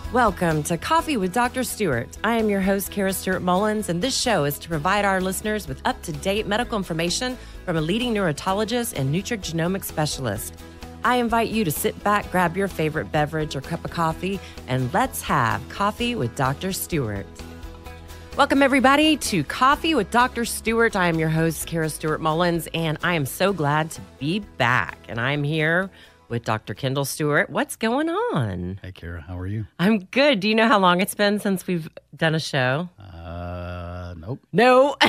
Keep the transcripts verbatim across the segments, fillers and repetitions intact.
Welcome to Coffee with Doctor Stewart. I am your host, Kara Stewart Mullins, and this show is to provide our listeners with up-to-date medical information from a leading neurologist and nutrigenomic specialist. I invite you to sit back, grab your favorite beverage or cup of coffee, and let's have Coffee with Doctor Stewart. Welcome, everybody, to Coffee with Doctor Stewart. I am your host, Kara Stewart Mullins, and I am so glad to be back. And I'm here with Doctor Kendall Stewart. What's going on? Hey, Kara, how are you? I'm good. Do you know how long it's been since we've done a show? Uh, nope. No.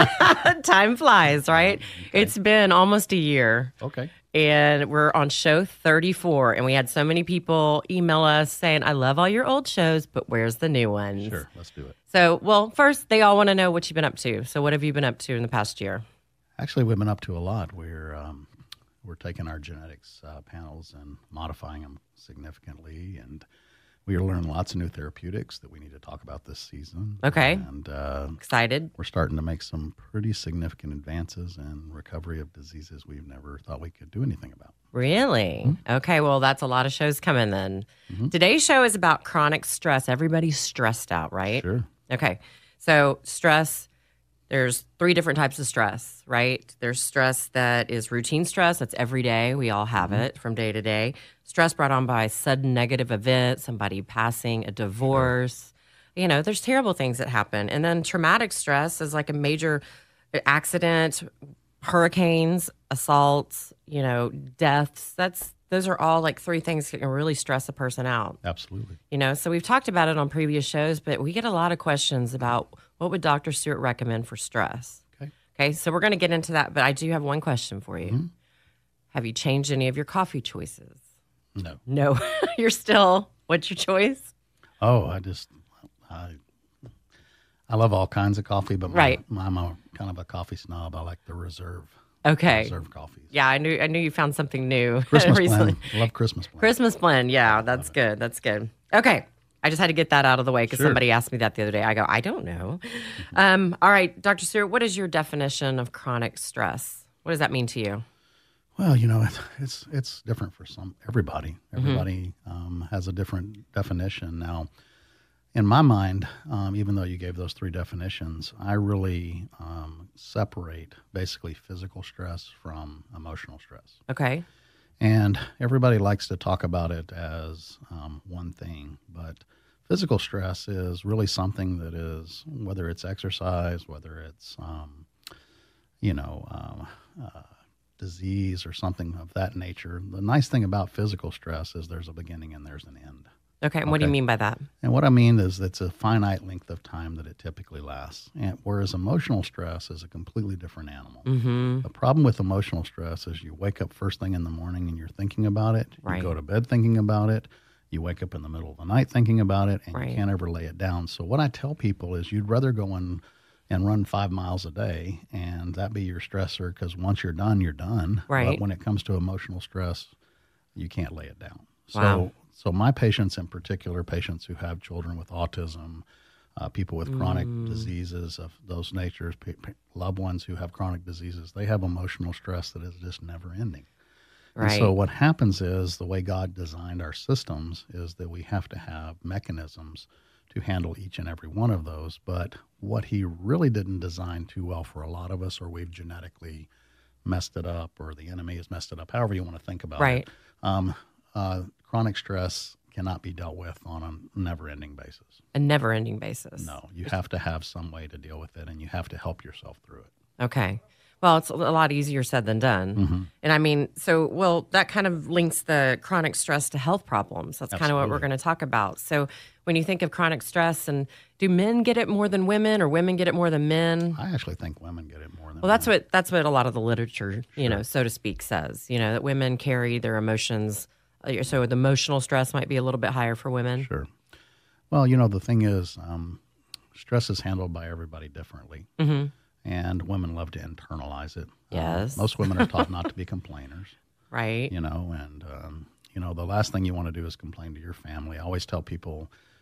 Time flies, right? Okay. It's been almost a year. Okay. And we're on show thirty-four. And we had so many people email us saying, I love all your old shows, but where's the new ones? Sure, let's do it. So, well, first, they all want to know what you've been up to. So what have you been up to in the past year? Actually, we've been up to a lot. We're um, we're taking our genetics uh, panels and modifying them significantly. And we are learning lots of new therapeutics that we need to talk about this season. Okay. And uh, Excited. we're starting to make some pretty significant advances in recovery of diseases we've never thought we could do anything about. Really? Mm-hmm. Okay, well, that's a lot of shows coming then. Mm-hmm. Today's show is about chronic stress. Everybody's stressed out, right? Sure. Okay, so stress, there's three different types of stress, right? There's stress that is routine stress. That's every day. We all have mm-hmm. it from day to day. Stress brought on by a sudden negative event, somebody passing, a divorce. Sure. You know, there's terrible things that happen. And then traumatic stress is like a major accident, hurricanes, assaults, you know, deaths. That's those are all like three things that can really stress a person out. Absolutely. You know, so we've talked about it on previous shows, but we get a lot of questions about what would Doctor Stewart recommend for stress. Okay. Okay, so we're going to get into that, but I do have one question for you. Mm-hmm. Have you changed any of your coffee choices? No. No. You're still, what's your choice? Oh, I just, I, I love all kinds of coffee, but my, right. I'm a kind of a coffee snob. I like the reserve. Okay. Reserve coffees. Yeah, I knew I knew you found something new Christmas recently. blend. I love Christmas blend. Christmas blend. Yeah, that's good. That's good. Okay. I just had to get that out of the way because sure. somebody asked me that the other day. I go, I don't know. Mm-hmm. Um, all right, Doctor Stewart, what is your definition of chronic stress? What does that mean to you? Well, you know, it's it's, it's different for some everybody. Everybody mm-hmm. um, has a different definition. Now, in my mind, um, even though you gave those three definitions, I really um, separate basically physical stress from emotional stress. Okay. And everybody likes to talk about it as um, one thing, but physical stress is really something that is, whether it's exercise, whether it's, um, you know, um, uh, disease or something of that nature. The nice thing about physical stress is there's a beginning and there's an end. Okay, and what okay. do you mean by that? And what I mean is it's a finite length of time that it typically lasts. And whereas emotional stress is a completely different animal. Mm-hmm. The problem with emotional stress is you wake up first thing in the morning and you're thinking about it. Right. You go to bed thinking about it. You wake up in the middle of the night thinking about it, and right. you can't ever lay it down. So what I tell people is you'd rather go in and run five miles a day, and that be your stressor, because once you're done, you're done. Right. But when it comes to emotional stress, you can't lay it down. So. Wow. So my patients in particular, patients who have children with autism, uh, people with chronic mm. diseases of those natures, p- p- loved ones who have chronic diseases, they have emotional stress that is just never ending. Right. And so what happens is the way God designed our systems is that we have to have mechanisms to handle each and every one of those. But what he really didn't design too well for a lot of us, or we've genetically messed it up, or the enemy has messed it up, however you want to think about right. it. Um, uh, chronic stress cannot be dealt with on a never-ending basis. A never-ending basis. No, you have to have some way to deal with it, and you have to help yourself through it. Okay. Well, it's a lot easier said than done. Mm-hmm. And I mean, so, well, that kind of links the chronic stress to health problems. That's Absolutely. kind of what we're going to talk about. So when you think of chronic stress, and do men get it more than women, or women get it more than men? I actually think women get it more than Well, that's men. what that's what a lot of the literature, you Sure. know, so to speak, says, you know, that women carry their emotions. So the emotional stress might be a little bit higher for women. Sure. Well, you know, the thing is, um, stress is handled by everybody differently. Mm-hmm. And women love to internalize it. Yes. Um, most women are taught not to be complainers. Right. You know, and, um, you know, the last thing you want to do is complain to your family. I always tell people,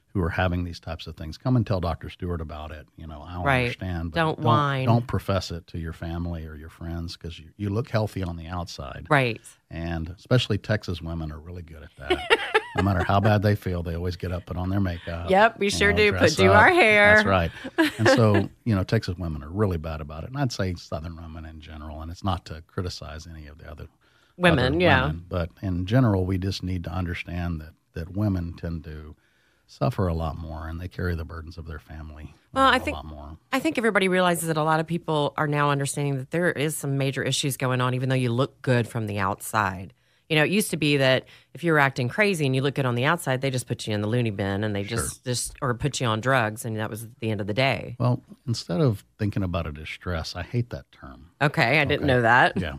who are having these types of things, come and tell Doctor Stewart about it. You know, I don't Right. understand. But Don't don't whine. Don't profess it to your family or your friends because you, you look healthy on the outside. Right. And especially Texas women are really good at that. No matter how bad they feel, they always get up, put on their makeup. Yep, we you sure know, do. dress Put do up. our hair. That's right. And so, you know, Texas women are really bad about it. And I'd say Southern women in general. And it's not to criticize any of the other Women, other yeah. women, but in general, we just need to understand that that women tend to suffer a lot more, and they carry the burdens of their family Well, uh, I a think lot more. I think everybody realizes that a lot of people are now understanding that there is some major issues going on, even though you look good from the outside. You know, it used to be that if you were acting crazy and you look good on the outside, they just put you in the loony bin and they just, just or put you on drugs, and that was the end of the day. Well, instead of thinking about it as stress, I hate that term. Okay, I didn't Okay. know that. Yeah.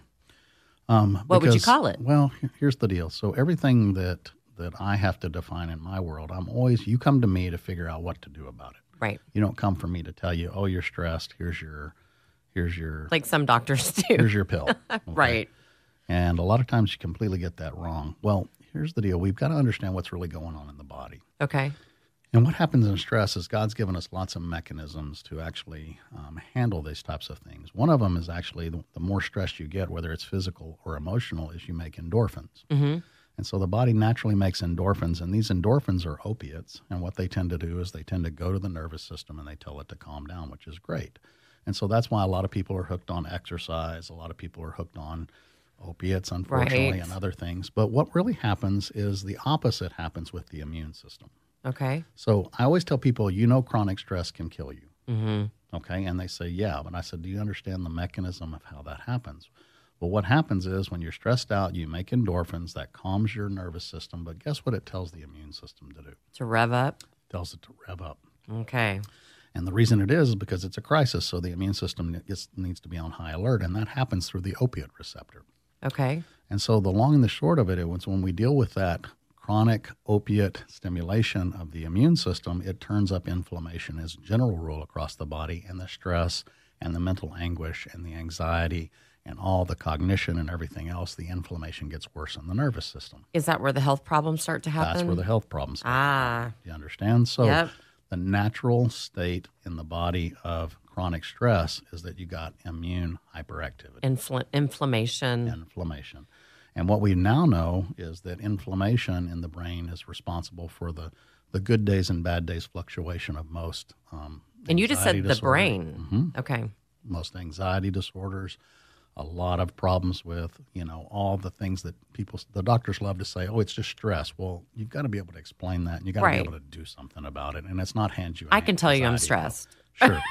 Um, What would you because- call it? Well, here- here's the deal. So everything that that I have to define in my world, I'm always, you come to me to figure out what to do about it. Right. You don't come for me to tell you, oh, you're stressed. Here's your, here's your, Like some doctors do. here's your pill. Okay? Right. And a lot of times you completely get that wrong. Well, here's the deal. We've got to understand what's really going on in the body. Okay. And what happens in stress is God's given us lots of mechanisms to actually um, handle these types of things. One of them is actually the, the more stress you get, whether it's physical or emotional, is you make endorphins. Mm-hmm. And so the body naturally makes endorphins, and these endorphins are opiates. And what they tend to do is they tend to go to the nervous system and they tell it to calm down, which is great. And so that's why a lot of people are hooked on exercise. A lot of people are hooked on opiates, unfortunately, Right. and other things. But what really happens is the opposite happens with the immune system. Okay. So I always tell people, you know, chronic stress can kill you. Mm-hmm. Okay. And they say, yeah. But I said, do you understand the mechanism of how that happens? Well, what happens is when you're stressed out, you make endorphins that calms your nervous system. But guess what it tells the immune system to do? To rev up. It tells it to rev up. Okay. And the reason it is is because it's a crisis. So the immune system gets, needs to be on high alert. And that happens through the opiate receptor. Okay. And so the long and the short of it is when we deal with that chronic opiate stimulation of the immune system, it turns up inflammation as a general rule across the body, and the stress and the mental anguish and the anxiety and all the cognition and everything else, the inflammation gets worse in the nervous system. Is that where the health problems start to happen? That's where the health problems start. Ah. You understand? So Yep. the natural state in the body of chronic stress is that you got immune hyperactivity. Infl- inflammation. Inflammation. And what we now know is that inflammation in the brain is responsible for the, the good days and bad days fluctuation of most um, And you just said anxiety the disorders. brain. Mhm. Okay. Most anxiety disorders, a lot of problems with, you know, all the things that people, the doctors love to say, oh, it's just stress. Well, you've got to be able to explain that, and you've got to Right. be able to do something about it. And it's not hand you an I can tell you I'm anxiety pill. stressed. Sure.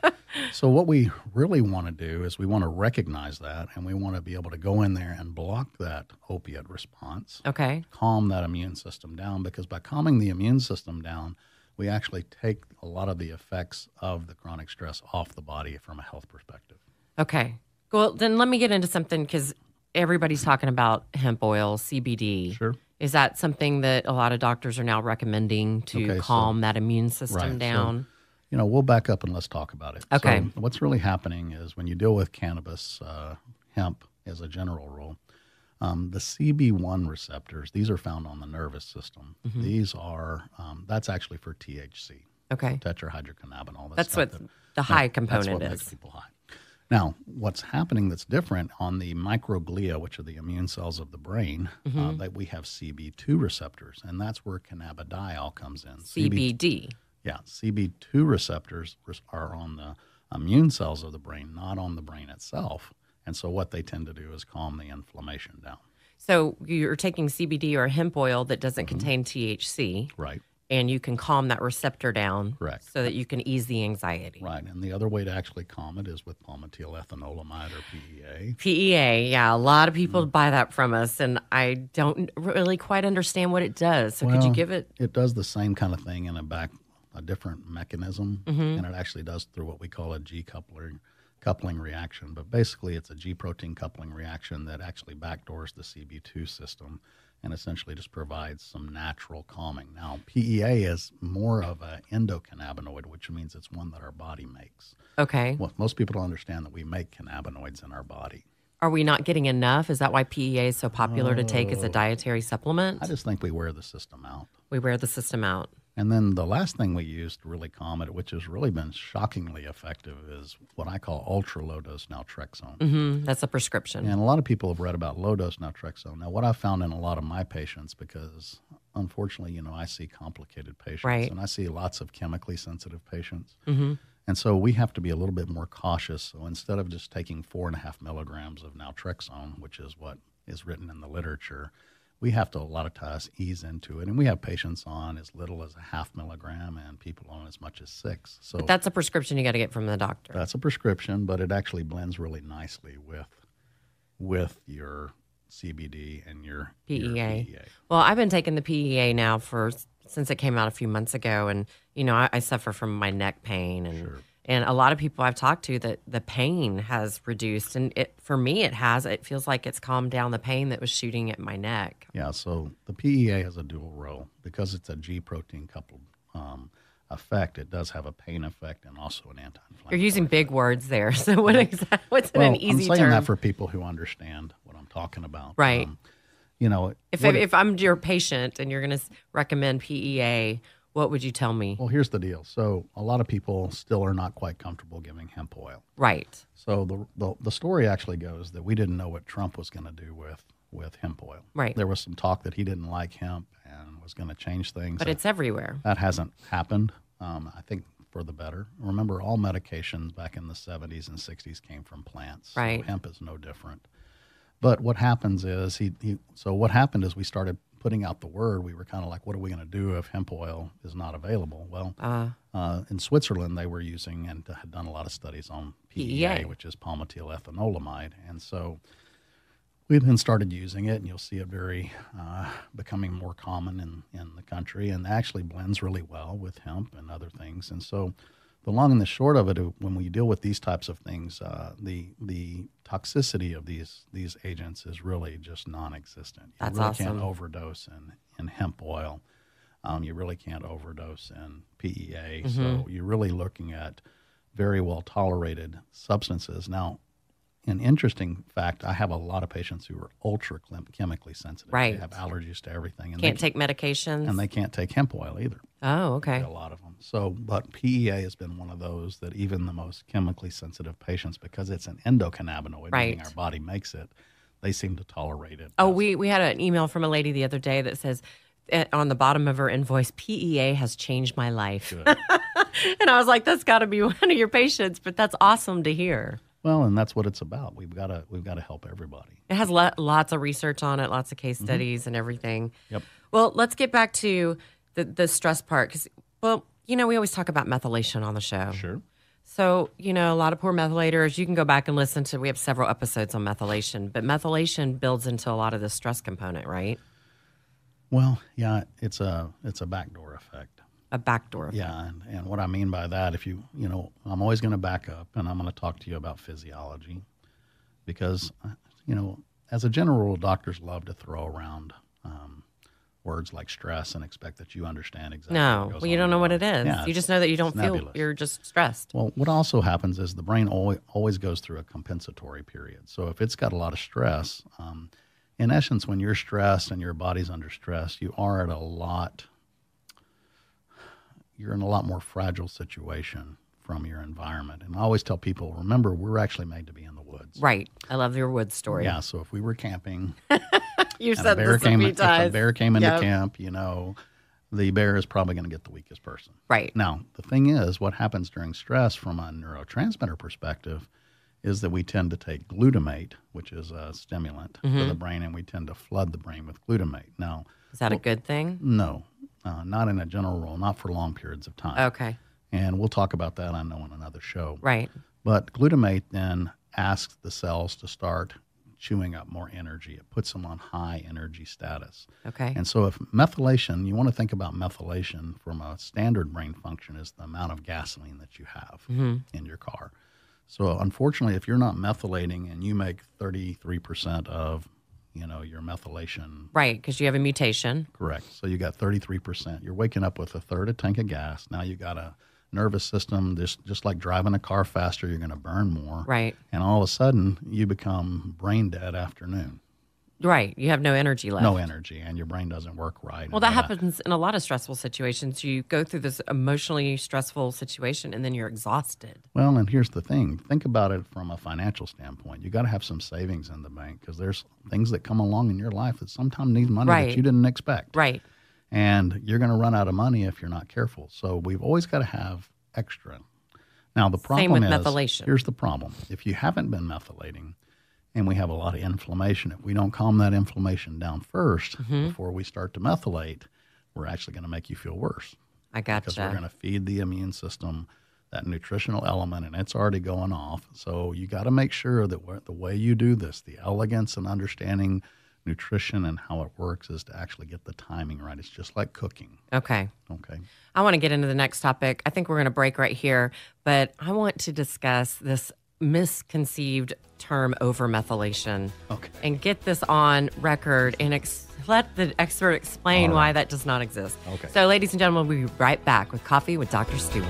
So what we really want to do is we want to recognize that, and we want to be able to go in there and block that opiate response, Okay. calm that immune system down, because by calming the immune system down, we actually take a lot of the effects of the chronic stress off the body from a health perspective. Okay. Well, then let me get into something because everybody's talking about hemp oil, C B D. Sure. Is that something that a lot of doctors are now recommending to Okay, so- calm that immune system Right, so- down? You know, we'll back up and let's talk about it. Okay. So what's really happening is when you deal with cannabis, uh, hemp as a general rule, um, the C B one receptors, these are found on the nervous system. Mm-hmm. These are, um, that's actually for T H C, Okay. tetrahydrocannabinol. that That's stuff what that- the high that- component that's what is. makes people high. Now, what's happening that's different on the microglia, which are the immune cells of the brain, Mm-hmm. uh, that we have C B two receptors, and that's where cannabidiol comes in. C B D. Yeah, C B two receptors res- are on the immune cells of the brain, not on the brain itself. And so what they tend to do is calm the inflammation down. So you're taking C B D or hemp oil that doesn't Mm-hmm. contain T H C, Right, and you can calm that receptor down Correct. so that you can ease the anxiety. right. And the other way to actually calm it is with palmitoylethanolamide or P E A. P E A, yeah, a lot of people Mm-hmm. buy that from us, and I don't really quite understand what it does. So could you Well, give it? It does the same kind of thing in a back, a different mechanism, Mm-hmm. and it actually does through what we call a G coupling coupling reaction. But basically, it's a G protein coupling reaction that actually backdoors the C B two system and essentially just provides some natural calming. Now, P E A is more of an endocannabinoid, which means it's one that our body makes. Okay. Well, most people don't understand that we make cannabinoids in our body. Are we not getting enough? Is that why P E A is so popular to take as a dietary supplement? I just think we wear the system out. We wear the system out. And then the last thing we used to really calm it, which has really been shockingly effective, is what I call ultra low dose naltrexone. Mm-hmm. That's a prescription. And a lot of people have read about low dose naltrexone. Now, what I've found in a lot of my patients, because unfortunately, you know, I see complicated patients, right. and I see lots of chemically sensitive patients. Mm-hmm. And so we have to be a little bit more cautious. So instead of just taking four and a half milligrams of naltrexone, which is what is written in the literature, we have to a lot of times ease into it. And we have patients on as little as a half milligram and people on as much as six. So but that's a prescription you got to get from the doctor. That's a prescription, but it actually blends really nicely with with your C B D and your P E A. Your P E A. Well, I've been taking the P E A now for since it came out a few months ago, and you know I, I suffer from my neck pain, and Sure. and a lot of people I've talked to that the pain has reduced, and it for me it has. It feels like it's calmed down the pain that was shooting at my neck. Yeah, so the P E A has a dual role because it's a G protein coupled um, effect. It does have a pain effect and also an anti-inflammatory. You're using big effect. words there. So what exactly? What's in well, an easy I'm saying term? that for people who understand what I'm talking about. Right. Um, you know, if what, if I'm your patient and you're going to recommend P E A, what would you tell me? well, here's the deal. So a lot of people still are not quite comfortable giving hemp oil. Right. So the the, the story actually goes that we didn't know what Trump was going to do with, with hemp oil. Right. There was some talk that he didn't like hemp and was going to change things. But that, it's everywhere. That hasn't happened, um, I think, for the better. Remember, all medications back in the seventies and sixties came from plants. Right. So hemp is no different. But what happens is, he, he so what happened is we started putting out the word. We were kind of like, what are we going to do if hemp oil is not available? Well, Uh, uh, in Switzerland, they were using and had done a lot of studies on P E A, P E A. which is palmitoylethanolamide. And so we then started using it, and you'll see it very uh, becoming more common in, in the country, and actually blends really well with hemp and other things. And so the long and the short of it, when we deal with these types of things, uh, the the toxicity of these these agents is really just non-existent. You That's really awesome. can't overdose in, in hemp oil. Um, you really can't overdose in P E A. Mm-hmm. So you're really looking at very well tolerated substances. Now, an interesting fact, I have a lot of patients who are ultra chem- chemically sensitive. Right. They have allergies to everything. And can't they, take medications. And they can't take hemp oil either. Oh, okay. A lot of them. So, but P E A has been one of those that even the most chemically sensitive patients, because it's an endocannabinoid, Right. meaning our body makes it, they seem to tolerate it. Oh, best. we we had an email from a lady the other day that says eh, on the bottom of her invoice, P E A has changed my life. Good. And I was like, that's got to be one of your patients, but that's awesome to hear. Well, and that's what it's about. We've got to we've got to help everybody. It has lo- lots of research on it, lots of case studies and everything. Yep. Well, let's get back to the, the stress part because, well, you know, we always talk about methylation on the show. Sure. So, you know, a lot of poor methylators, you can go back and listen to, we have several episodes on methylation, but methylation builds into a lot of the stress component, right? Well, yeah, it's a it's a backdoor effect. A backdoor. Yeah, and, and what I mean by that, if you, you know, I'm always going to back up and I'm going to talk to you about physiology because, uh, you know, as a general rule, doctors love to throw around um, words like stress and expect that you understand exactly No, what goes well, you on don't in know your what it body. is. Yeah, you just know that you don't it's feel, nebulous. you're just stressed. Well, what also happens is the brain always, always goes through a compensatory period. So if it's got a lot of stress, um, in essence, when you're stressed and your body's under stress, you are at a lot, you're in a lot more fragile situation from your environment. And I always tell people, remember, we're actually made to be in the woods. Right. I love your wood story. Yeah, so if we were camping You and a said bear this a came, few if a times. bear came into Yep. camp, you know, the bear is probably going to get the weakest person. Right. Now, the thing is, what happens during stress from a neurotransmitter perspective is that we tend to take glutamate, which is a stimulant to Mm-hmm. the brain, and we tend to flood the brain with glutamate. Now, Is that a good thing? no, uh, not in a general rule, not for long periods of time. Okay. And we'll talk about that, I know, in another show. Right. But glutamate then asks the cells to start chewing up more energy. It puts them on high energy status. Okay. And so if methylation, you want to think about methylation from a standard brain function is the amount of gasoline that you have Mm-hmm. in your car. So unfortunately, if you're not methylating and you make thirty-three percent of, you know, your methylation Right, because you have a mutation. correct. So you got thirty-three percent. You're waking up with a third a tank of gas. Now you got a nervous system, just, just like driving a car faster, you're going to burn more. Right. And all of a sudden, you become brain dead after noon. Right. You have no energy left. No energy, and your brain doesn't work right. Well, that happens in a lot of stressful situations. You go through this emotionally stressful situation, and then you're exhausted. Well, and here's the thing. Think about it from a financial standpoint. You got to have some savings in the bank because there's things that come along in your life that sometimes need money Right. that you didn't expect. Right. And you're going to run out of money if you're not careful. So we've always got to have extra. Now, the problem Same with is, methylation. Here's the problem. If you haven't been methylating, and we have a lot of inflammation, if we don't calm that inflammation down first Mm-hmm. before we start to methylate, we're actually going to make you feel worse. I gotcha. Because we're going to feed the immune system that nutritional element, and it's already going off. So you got to make sure that we're, the way you do this, the elegance and understanding nutrition and how it works, is to actually get the timing right. It's just like cooking. Okay. Okay. I want to get into the next topic. I think we're going to break right here, but I want to discuss this misconceived term overmethylation. Okay. And get this on record and ex- let the expert explain All right. why that does not exist. Okay. So, ladies and gentlemen, we'll be right back with Coffee with Doctor Stewart.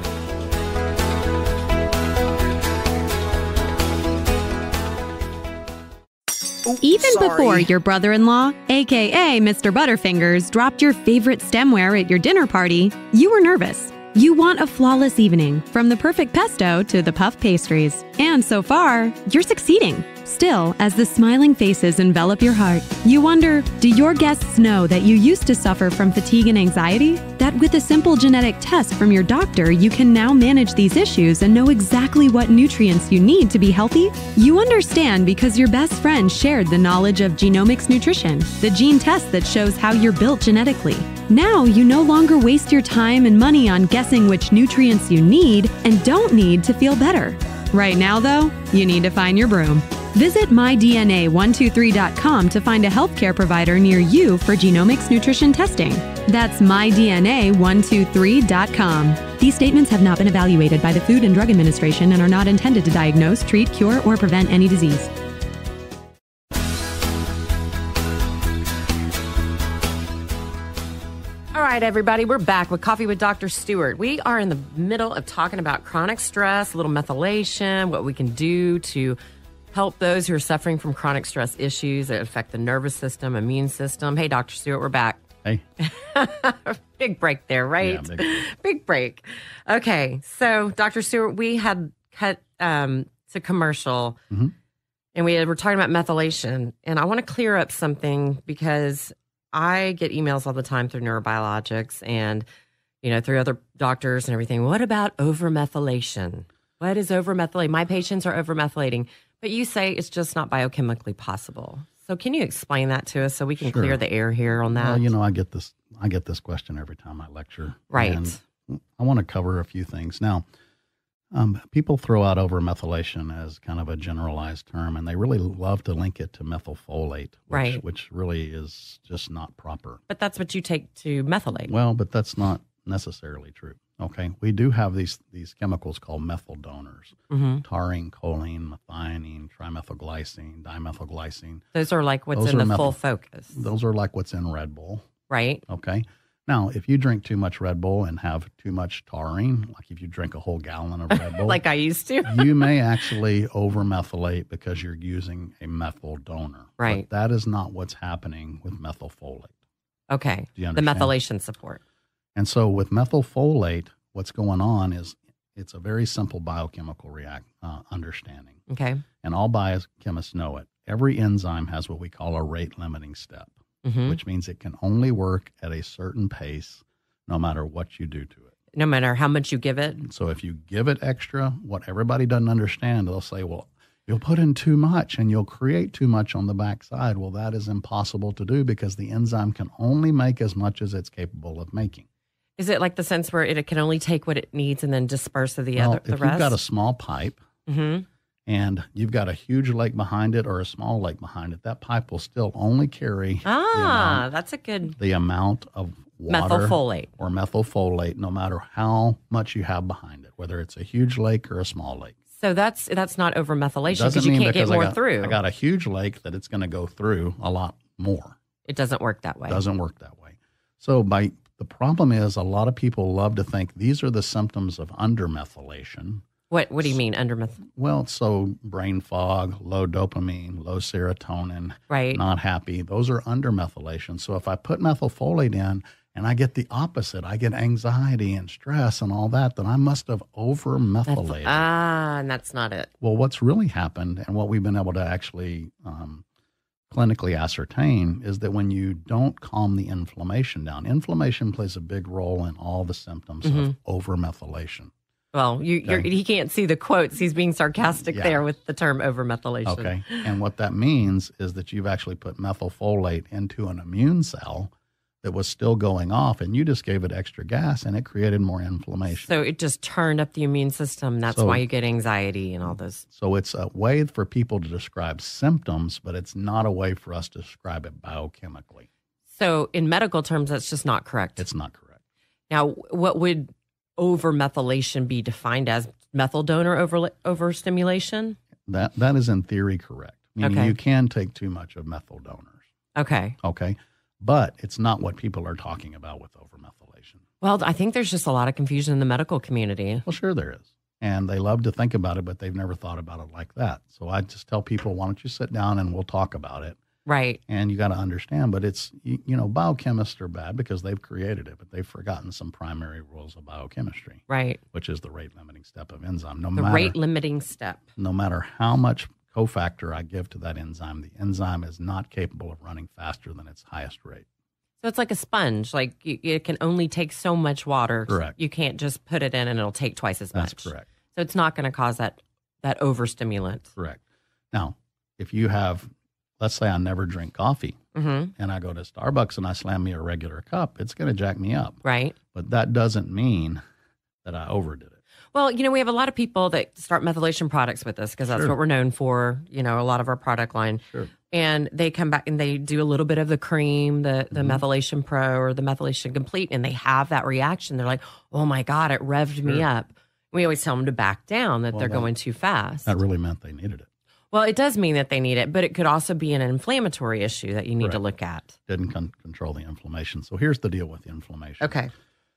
Even before your brother-in-law, aka Mister Butterfingers, dropped your favorite stemware at your dinner party, you were nervous. You want a flawless evening, from the perfect pesto to the puff pastries. And so far, you're succeeding. Still, as the smiling faces envelop your heart, you wonder, do your guests know that you used to suffer from fatigue and anxiety? That with a simple genetic test from your doctor, you can now manage these issues and know exactly what nutrients you need to be healthy? You understand because your best friend shared the knowledge of genomics nutrition, the gene test that shows how you're built genetically. Now you no longer waste your time and money on guessing which nutrients you need and don't need to feel better. Right now, though, you need to find your broom. Visit my D N A one two three dot com to find a healthcare provider near you for genomics nutrition testing. That's my D N A one two three dot com. These statements have not been evaluated by the Food and Drug Administration and are not intended to diagnose, treat, cure, or prevent any disease. All right, everybody, we're back with Coffee with Doctor Stewart. We are in the middle of talking about chronic stress, a little methylation, what we can do to help those who are suffering from chronic stress issues that affect the nervous system, immune system. Hey, Doctor Stewart, we're back. Hey. Big break there, right? Yeah, big break. Big break. Okay, so Doctor Stewart, we had cut um, to commercial, Mhm. and we had, were talking about methylation, and I want to clear up something because I get emails all the time through neurobiologics and, you know, through other doctors and everything. What about overmethylation? What is overmethylation? My patients are overmethylating, but you say it's just not biochemically possible. So can you explain that to us so we can Sure. clear the air here on that? Well, you know, I get this. I get this question every time I lecture. Right. And I want to cover a few things now. Um, people throw out overmethylation as kind of a generalized term, and they really love to link it to methylfolate, which, Right. which really is just not proper. But that's what you take to methylate. Well, but that's not necessarily true. Okay, we do have these these chemicals called methyl donors: Mm-hmm. taurine, choline, methionine, trimethylglycine, dimethylglycine. Those are like what's Those in are the methyl- full focus, Those are like what's in Red Bull. right? Okay. Now, if you drink too much Red Bull and have too much taurine, like if you drink a whole gallon of Red Bull, Like I used to. you may actually overmethylate because you're using a methyl donor. Right. But that is not what's happening with methylfolate. Okay. Do you The understand? methylation support. And so with methylfolate, what's going on is it's a very simple biochemical react uh, understanding. Okay. And all biochemists know it. Every enzyme has what we call a rate limiting step, Mm-hmm. which means it can only work at a certain pace no matter what you do to it. No matter how much you give it. So if you give it extra, what everybody doesn't understand, they'll say, well, you'll put in too much and you'll create too much on the backside. Well, that is impossible to do because the enzyme can only make as much as it's capable of making. Is it like the sense where it can only take what it needs and then disperse to the Well, other the if rest? you've got a small pipe Mm-hmm. and you've got a huge lake behind it or a small lake behind it, that pipe will still only carry the, Ah, amount, that's a good the amount of water methylfolate. or methylfolate, no matter how much you have behind it, whether it's a huge lake or a small lake. So that's that's not overmethylation Doesn't because you mean can't get because I more got, through. I got a huge lake that it's going to go through a lot more. It doesn't work that way. Doesn't work that way. So by the problem is a lot of people love to think these are the symptoms of undermethylation. What What do you mean under meth? Well, so brain fog, low dopamine, low serotonin, Right. not happy. Those are under methylation. So if I put methylfolate in and I get the opposite, I get anxiety and stress and all that, then I must have over methylated. Ah, and that's not it. Well, what's really happened and what we've been able to actually um, clinically ascertain is that when you don't calm the inflammation down, inflammation plays a big role in all the symptoms Mm-hmm. of over methylation. Well, you, you're, Okay. he can't see the quotes. He's being sarcastic Yeah. there with the term overmethylation. Okay. And what that means is that you've actually put methylfolate into an immune cell that was still going off, and you just gave it extra gas, and it created more inflammation. So it just turned up the immune system. That's So- why you get anxiety and all those. So it's a way for people to describe symptoms, but it's not a way for us to describe it biochemically. So in medical terms, that's just not correct. It's not correct. Now, what would overmethylation be defined as? Methyl donor over overstimulation? That That is in theory correct. Meaning Okay. you can take too much of methyl donors. Okay. Okay. But it's not what people are talking about with overmethylation. Well, I think there's just a lot of confusion in the medical community. Well, sure there is. And they love to think about it, but they've never thought about it like that. So I just tell people, why don't you sit down and we'll talk about it? Right. And you got to understand, but it's, you, you know, biochemists are bad because they've created it, but they've forgotten some primary rules of biochemistry, Right. which is the rate limiting step of enzyme. No The matter, rate limiting step. no matter how much cofactor I give to that enzyme, the enzyme is not capable of running faster than its highest rate. So it's like a sponge. Like you, it can only take so much water. Correct. You can't just put it in and it'll take twice as much. That's correct. So it's not going to cause that that overstimulant. Correct. Now, if you have, let's say I never drink coffee Mm-hmm. and I go to Starbucks and I slam me a regular cup, it's going to jack me up. Right. But that doesn't mean that I overdid it. Well, you know, we have a lot of people that start methylation products with us because that's Sure. what we're known for, you know, a lot of our product line. Sure. And they come back and they do a little bit of the cream, the, the Mhm. methylation pro or the methylation complete, and they have that reaction. They're like, oh my God, it revved me Sure. up. We always tell them to back down, that Well, they're that- going too fast. That really meant they needed it. Well, it does mean that they need it, but it could also be an inflammatory issue that you need to Correct. look at. Didn't con- control the inflammation. So here's the deal with the inflammation. Okay.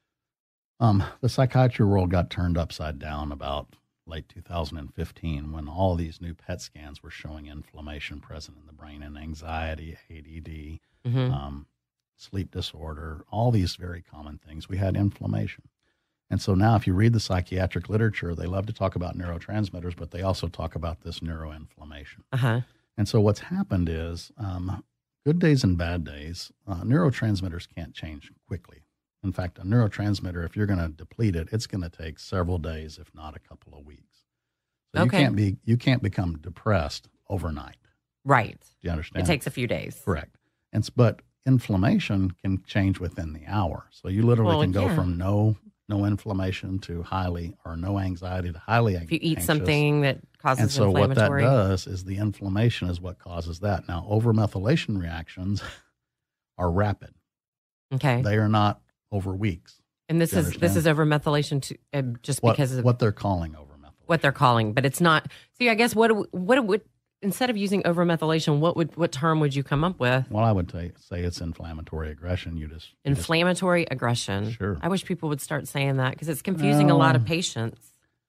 Um, the psychiatry world got turned upside down about late two thousand fifteen when all these new P E T scans were showing inflammation present in the brain and anxiety, A D D, hmm um, sleep disorder, all these very common things. We had inflammation. And so now if you read the psychiatric literature, they love to talk about neurotransmitters, but they also talk about this neuroinflammation. Uh-huh. And so what's happened is um, good days and bad days, uh, neurotransmitters can't change quickly. In fact, a neurotransmitter, if you're going to deplete it, it's going to take several days, if not a couple of weeks. So Okay. you can't be you can't become depressed overnight. Right. Do you understand? It takes a few days. Correct. And s- but inflammation can change within the hour. So you literally Well, can go yeah. from no no inflammation to highly or no anxiety to highly If you eat anxious. something that causes And so what that inflammatory. does is the inflammation is what causes that. Now, overmethylation reactions are rapid. Okay. They are not over weeks. And this You is this is understand? over methylation to, uh, just What, because of what they're calling overmethylation. what they're calling, but it's not. See, I guess what do- what would instead of using overmethylation, what would what term would you come up with? Well, I would say, say it's inflammatory aggression. You just you just- Inflammatory aggression. Sure. I wish people would start saying that because it's confusing a lot of Well, patients.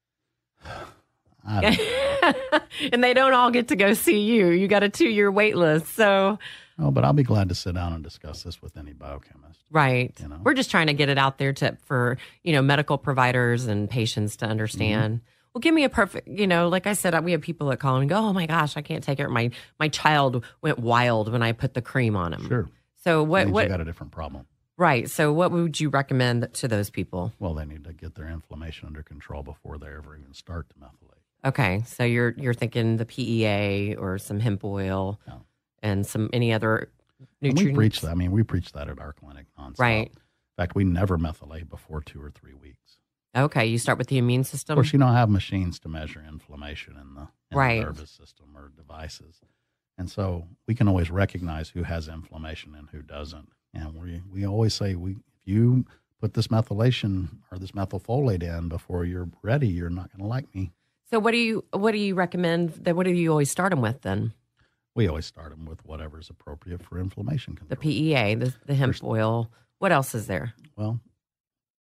I don't And they don't all get to go see you. You got a two year wait list. So, know, but I'll be glad to sit down and discuss this with any biochemist. right. You know. We're just trying to get it out there to for, you know, medical providers and patients to understand. Mm-hmm. Well, give me a perfect, you know, like I said, we have people that call and go, oh my gosh, I can't take it. My my child went wild when I put the cream on him. Sure. So what, Means what, you got a different problem. right. So what would you recommend to those people? Well, they need to get their inflammation under control before they ever even start to methylate. Okay. So you're, you're thinking the P E A or some hemp oil Yeah. and some, any other And nutrients. we preach that. I mean, we preach that at our clinic nonstop. Right. In fact, we never methylate before two or three weeks. Okay. You start with the immune system. Of course, you don't have machines to measure inflammation in the, in Right. the nervous system or devices. And so we can always recognize who has inflammation and who doesn't. And we, we always say, we if you put this methylation or this methylfolate in before you're ready, you're not going to like me. So what do you what do you recommend that what do you always start them with then? We always start them with whatever's appropriate for inflammation control. The P E A, the, the hemp There's- oil. What else is there? Well,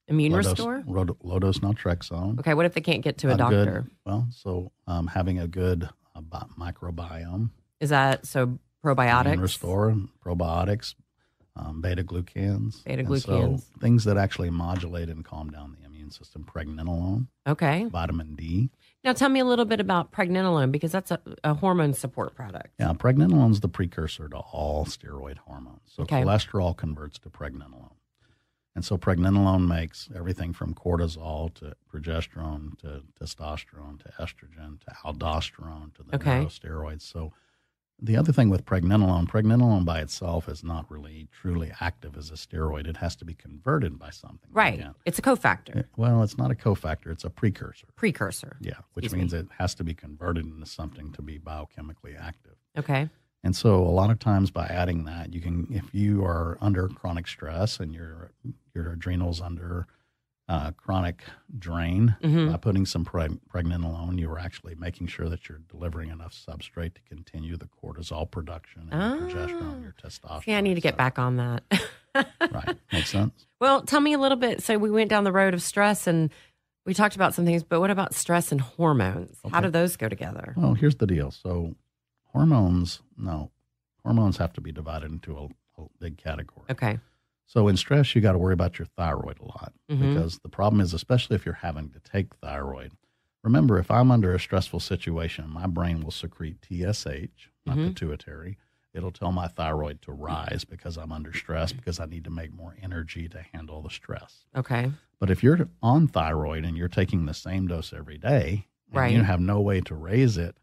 Immune low restore? Dose, low, low dose naltrexone. Okay, what if they can't get to a Not doctor? Good. Well, so um, having a good uh, microbiome. Is that so probiotics? Immune restore, probiotics, um, beta-glucans. Beta-glucans. So things that actually modulate and calm down the immune system. Pregnenolone. Okay. Vitamin D. Now tell me a little bit about pregnenolone because that's a, a hormone support product. Yeah, pregnenolone is the precursor to all steroid hormones. So Okay. cholesterol converts to pregnenolone. And so pregnenolone makes everything from cortisol to progesterone to testosterone to estrogen to aldosterone to the Okay. neurosteroids. So the other thing with pregnenolone, pregnenolone by itself is not really truly active as a steroid. It has to be converted by something. Right. Again. It's a cofactor, It- well, it's not a cofactor. It's a precursor. precursor. Yeah, which Excuse means me. it has to be converted into something to be biochemically active. Okay. And so a lot of times by adding that, you can, if you are under chronic stress and your your adrenals under uh, chronic drain, Mhm. by putting some preg- pregnenolone, you are actually making sure that you're delivering enough substrate to continue the cortisol production and Ah. your progesterone, your testosterone. See, I need to get et back on that. cetera. Right. Makes sense? Well, tell me a little bit. So we went down the road of stress and we talked about some things, but what about stress and hormones? How Okay. do those go together? Well, here's the deal. So hormones, no, hormones have to be divided into a, a big category. Okay. So in stress, you got to worry about your thyroid a lot Mhm. because the problem is, especially if you're having to take thyroid, remember, if I'm under a stressful situation, my brain will secrete T S H, my Mhm. pituitary. It'll tell my thyroid to rise because I'm under stress because I need to make more energy to handle the stress. Okay. But if you're on thyroid and you're taking the same dose every day and Right. you have no way to raise it,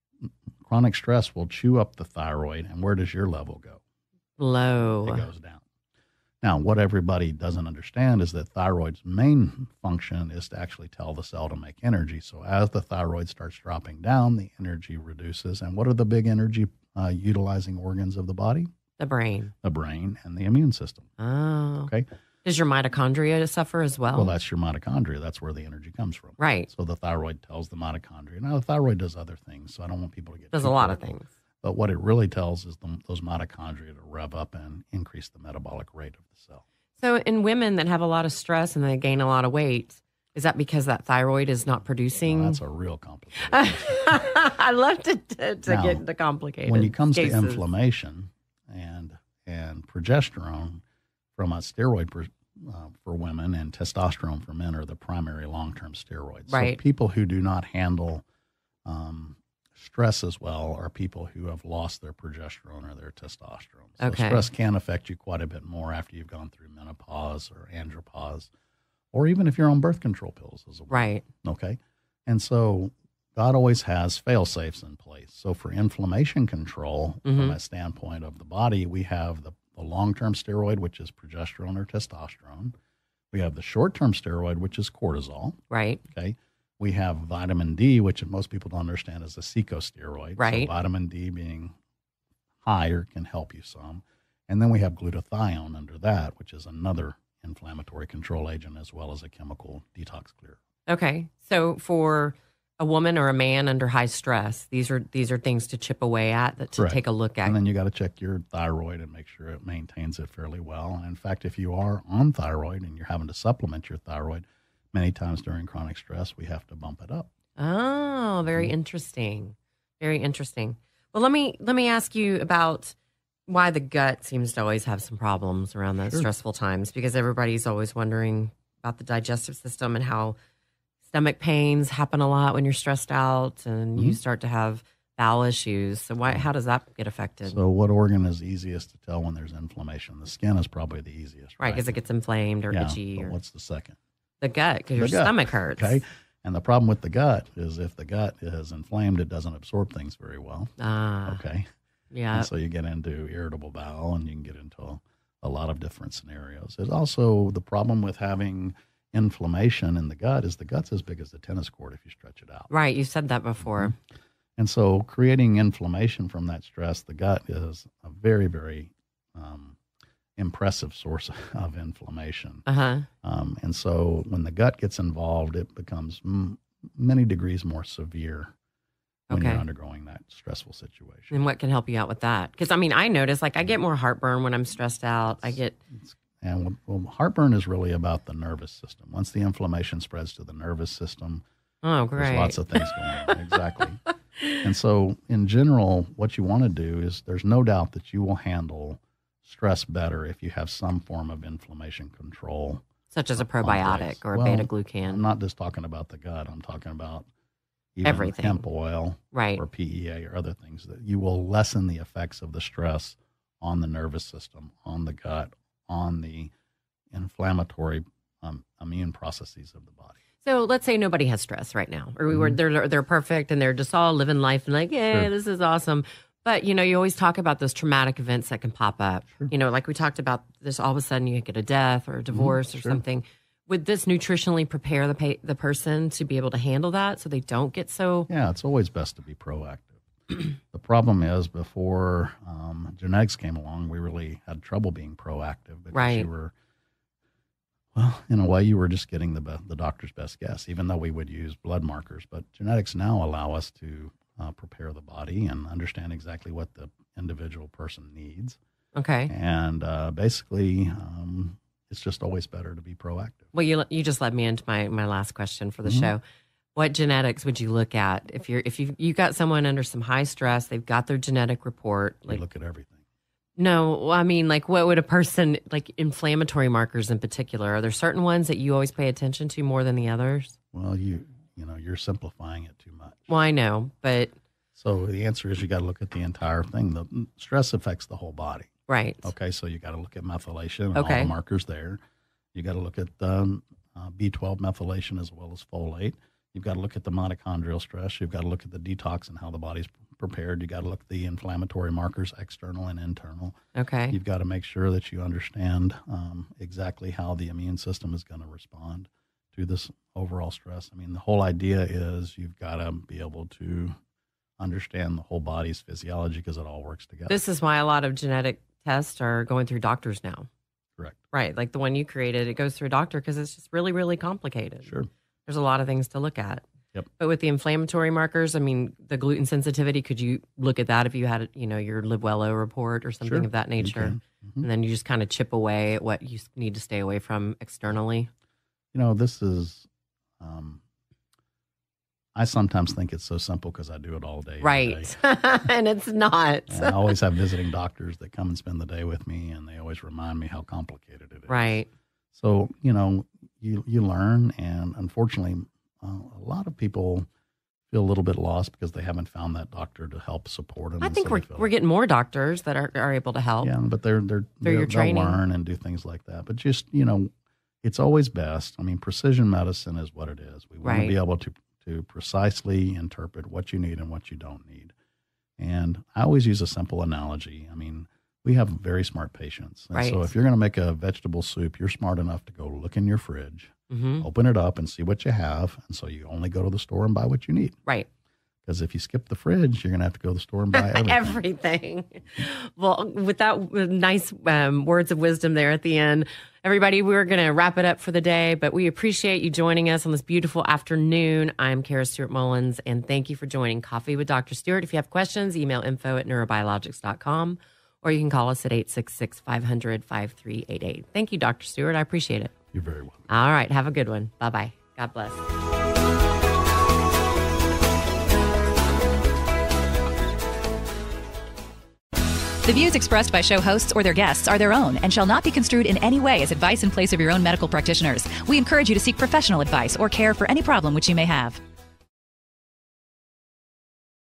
chronic stress will chew up the thyroid. And where does your level go? Low. It goes down. Now, what everybody doesn't understand is that thyroid's main function is to actually tell the cell to make energy. So as the thyroid starts dropping down, the energy reduces. And what are the big energy uh, utilizing organs of the body? The brain. The brain and the immune system. Oh. Okay. Does your mitochondria suffer as well? Well, that's your mitochondria. That's where the energy comes from. right. So the thyroid tells the mitochondria. Now, the thyroid does other things, so I don't want people to get Does too a lot of critical. things. But what it really tells is the, those mitochondria to rev up and increase the metabolic rate of the cell. So in women that have a lot of stress and they gain a lot of weight, is that because that thyroid is not producing? Now, that's a real complicated question. I love to, to, to Now, get into complicated When it comes cases. to inflammation and and progesterone from a steroid per, uh, for women and testosterone for men are the primary long-term steroids. Right. So people who do not handle um, stress as well are people who have lost their progesterone or their testosterone. So Okay. stress can affect you quite a bit more after you've gone through menopause or andropause, or even if you're on birth control pills as a woman. Right. Okay. And so God always has fail safes in place. So for inflammation control, from Mhm. a standpoint of the body, we have the, the long-term steroid, which is progesterone or testosterone. We have the short-term steroid, which is cortisol. Right. Okay. We have vitamin D, which most people don't understand is a corticosteroid. Right. So vitamin D being higher can help you some. And then we have glutathione under that, which is another inflammatory control agent as well as a chemical detox clearer. Okay. So for a woman or a man under high stress, these are these are things to chip away at, that to Correct. take a look at. And then you got to check your thyroid and make sure it maintains it fairly well. And in fact, if you are on thyroid and you're having to supplement your thyroid, many times during chronic stress, we have to bump it up. Oh, very Mm-hmm. interesting. Very interesting. Well, let me let me ask you about why the gut seems to always have some problems around those Sure. stressful times, because everybody's always wondering about the digestive system and how stomach pains happen a lot when you're stressed out and you Mhm. start to have bowel issues. So why how does that get affected? So what organ is easiest to tell when there's inflammation? The skin is probably the easiest, right, right? because it gets inflamed or yeah, itchy, but or what's the second? the gut because The your gut, stomach hurts. Okay. And the problem with the gut is if the gut is inflamed, it doesn't absorb things very well. Ah, Okay. yeah. And so you get into irritable bowel and you can get into a, a lot of different scenarios. There's also the problem with having inflammation in the gut is the gut's as big as the tennis court if you stretch it out. Right, you said that before. And so creating inflammation from that stress, the gut is a very, very um, impressive source of inflammation. Uh huh. Um, and so when the gut gets involved, it becomes m- many degrees more severe when Okay. you're undergoing that stressful situation. And what can help you out with that? Because I mean, I notice like I get more heartburn when I'm stressed out. I get And well, heartburn is really about the nervous system. Once the inflammation spreads to the nervous system, oh, great. There's lots of things going on. Exactly. And so in general, what you want to do is there's no doubt that you will handle stress better if you have some form of inflammation control. Such as a probiotic or a well, beta-glucan. I'm not just talking about the gut. I'm talking about even everything. Hemp oil right. or P E A or other things that you will lessen the effects of the stress on the nervous system, on the gut, on the inflammatory um, immune processes of the body. So let's say nobody has stress right now, or we were Mm-hmm. they're they're perfect and they're just all living life and like, yeah, Sure. this is awesome. But you know, you always talk about those traumatic events that can pop up. Sure. You know, like we talked about this, all of a sudden you get a death or a divorce Mm-hmm. or Sure. something. Would this nutritionally prepare the pa- the person to be able to handle that, so they don't get so? Yeah, it's always best to be proactive. The problem is before um, genetics came along, we really had trouble being proactive because Right. you were, well, in a way, you were just getting the be- the doctor's best guess, even though we would use blood markers. But genetics now allow us to uh, prepare the body and understand exactly what the individual person needs. Okay. And uh, basically, um, it's just always better to be proactive. Well, you you just led me into my, my last question for the Mhm. show. What genetics would you look at if you're if you you got someone under some high stress? They've got their genetic report. We Like, look at everything. no, I mean, like, what would a person like inflammatory markers in particular? Are there certain ones that you always pay attention to more than the others? Well, you you know, you're simplifying it too much. Well, I know, but So the answer is you got to look at the entire thing. The stress affects the whole body. right. Okay, so you got to look at methylation and Okay. all the markers there. You got to look at um, uh, B twelve methylation as well as folate. You've got to look at the mitochondrial stress. You've got to look at the detox and how the body's prepared. You got to look at the inflammatory markers, external and internal. Okay. You've got to make sure that you understand um, exactly how the immune system is going to respond to this overall stress. I mean, the whole idea is you've got to be able to understand the whole body's physiology because it all works together. This is why a lot of genetic tests are going through doctors now. Correct. Right. Like the one you created, it goes through a doctor because it's just really, really complicated. Sure. There's a lot of things to look at. Yep. But with the inflammatory markers, I mean, the gluten sensitivity, could you look at that if you had, you know, your Libuello report or something Sure, of that you nature? can. Mhm. And then you just kind of chip away at what you s- need to stay away from externally. You know, this is, um, I sometimes think it's so simple because I do it all day. every Right. day. And it's not. And I always have visiting doctors that come and spend the day with me, and they always remind me how complicated it is. Right. So, you know, you, you learn, and unfortunately, uh, a lot of people feel a little bit lost because they haven't found that doctor to help support them. I and think so we're they feel we're getting more doctors that are, are able to help. Yeah, but they're they're, they're your they'll training. learn and do things like that. But just, you know, it's always best. I mean, precision medicine is what it is. We want Right. to be able to to precisely interpret what you need and what you don't need. And I always use a simple analogy. I mean, we have very smart patients. And so Right. if you're going to make a vegetable soup, you're smart enough to go look in your fridge, hmm open it up and see what you have. And so you only go to the store and buy what you need. Right. Because if you skip the fridge, you're going to have to go to the store and buy everything. Everything. Well, with that with nice um, words of wisdom there at the end, everybody, we're going to wrap it up for the day, but we appreciate you joining us on this beautiful afternoon. I'm Kara Stewart Mullins, and thank you for joining Coffee with Doctor Stewart. If you have questions, email info at neurobiologics dot com, or you can call us at eight six six, five hundred, five three eight eight. Thank you, Doctor Stewart. I appreciate it. You're very welcome. All right. Have a good one. Bye-bye. God bless. The views expressed by show hosts or their guests are their own and shall not be construed in any way as advice in place of your own medical practitioners. We encourage you to seek professional advice or care for any problem which you may have.